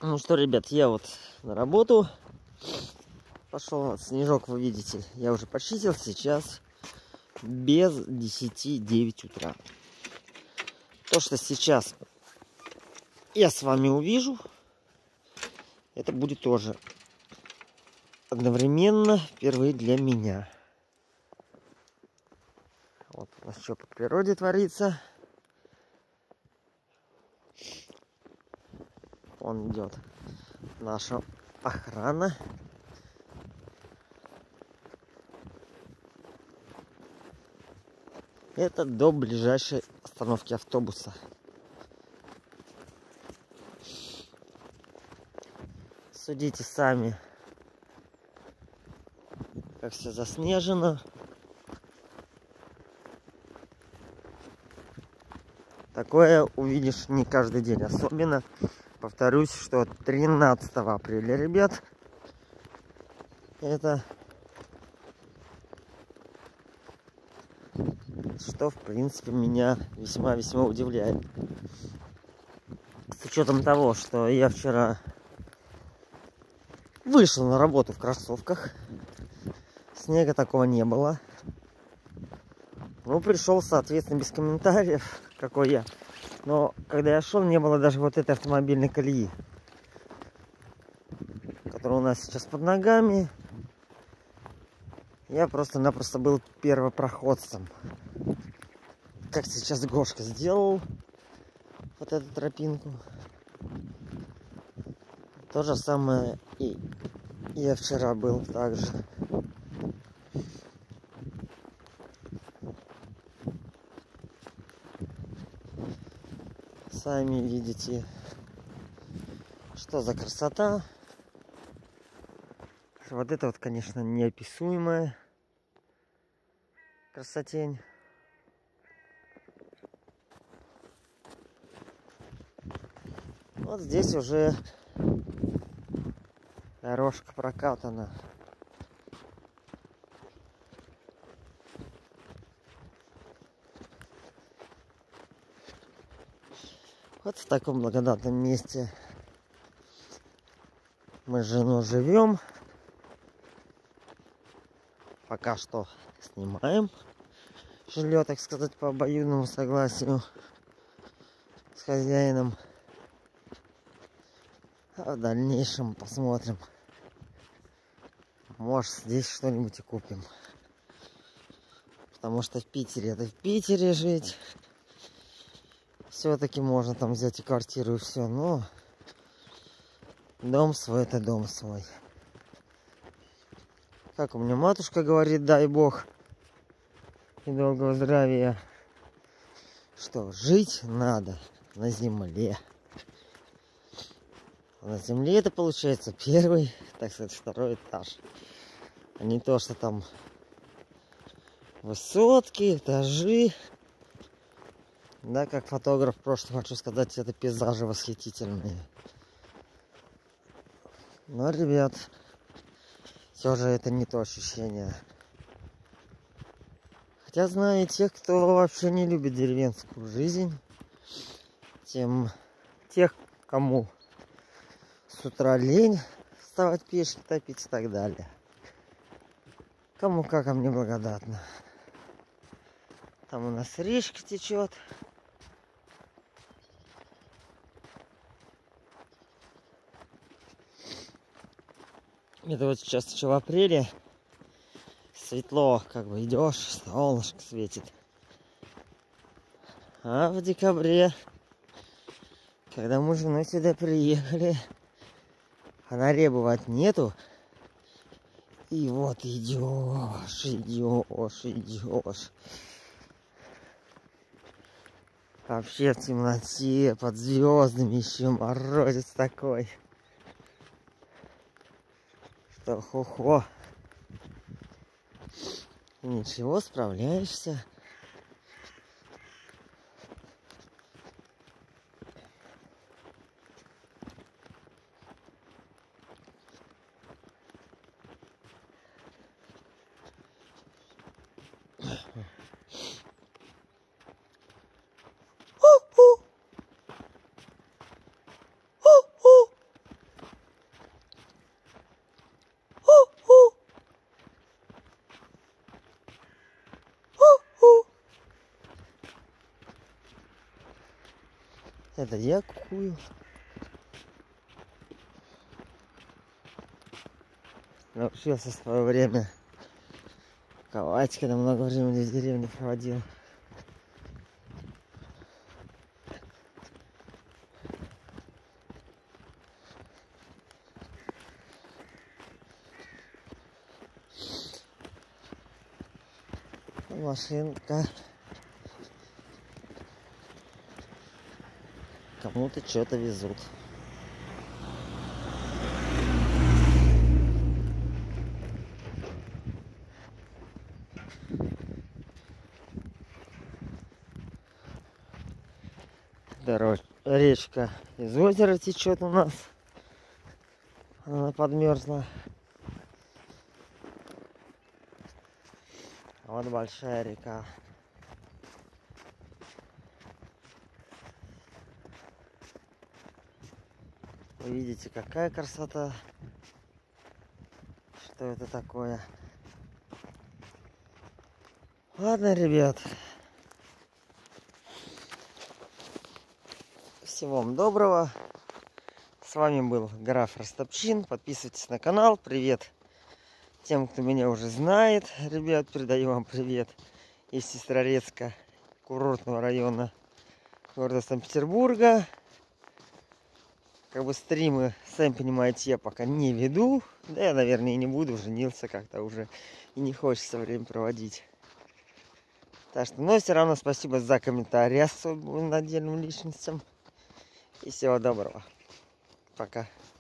Ну что, ребят, я вот на работу пошел. Вот снежок вы видите, я уже почистил. Сейчас без 10-9 утра. То, что сейчас я с вами увижу, это будет тоже одновременно впервые для меня. Вот у нас что по природе творится. Вон идет наша охрана. Это до ближайшей остановки автобуса. Судите сами, как все заснежено. Такое увидишь не каждый день. Особенно, повторюсь, что 13 апреля, ребят, это что, в принципе, меня весьма-весьма удивляет. С учетом того, что я вчера вышел на работу в кроссовках, снега такого не было. Ну, пришел, соответственно, без комментариев, какой я. Но когда я шел, не было даже вот этой автомобильной колеи, которая у нас сейчас под ногами. Я просто-напросто был первопроходцем. Как сейчас Гошка сделал вот эту тропинку. То же самое и я вчера был также. Сами видите, что за красота. Вот это вот, конечно, неописуемая красотень. Вот здесь уже дорожка прокатана. Вот в таком благодатном месте мы с женой живем. Пока что снимаем жилье, так сказать, по обоюдному согласию с хозяином. А в дальнейшем посмотрим. Может, здесь что-нибудь и купим. Потому что в Питере, это в Питере жить. Все-таки можно там взять и квартиру, и все. Но дом свой, это дом свой. Как у меня матушка говорит, дай бог и долгого здравия, что жить надо на земле. А на земле это получается первый, так сказать, второй этаж. А не то, что там высотки, этажи. Да, как фотограф просто хочу сказать, это пейзажи восхитительные. Но, ребят, все же это не то ощущение. Хотя знаю тех, кто вообще не любит деревенскую жизнь. Тех, кому с утра лень вставать пешки, топить и так далее. Кому как, а мне благодатно. Там у нас речка течет. Это вот сейчас еще в апреле. Светло, как бы идешь, солнышко светит. А в декабре, когда мы с женой сюда приехали, фонарей бывает нету. И вот идешь, идешь, идешь. Вообще в темноте, под звездами, еще морозец такой. Что хо-хо. Ничего, справляешься. Это я кукую. Научился в свое время ковать, когда много времени в деревне проводил. Машинка. Кому-то что-то везут. Речка из озера течет у нас. Она подмерзла. А вот большая река. Вы видите, какая красота. Что это такое? Ладно, ребят. Всего вам доброго. С вами был граф Растопчин. Подписывайтесь на канал. Привет тем, кто меня уже знает. Ребят, передаю вам привет из Сестрорецка, курортного района города Санкт-Петербурга. Как бы стримы, сами понимаете, я пока не веду. Да я, наверное, и не буду. Женился как-то уже. И не хочется время проводить. Так что, но все равно спасибо за комментарии особенно отдельным личностям. И всего доброго. Пока.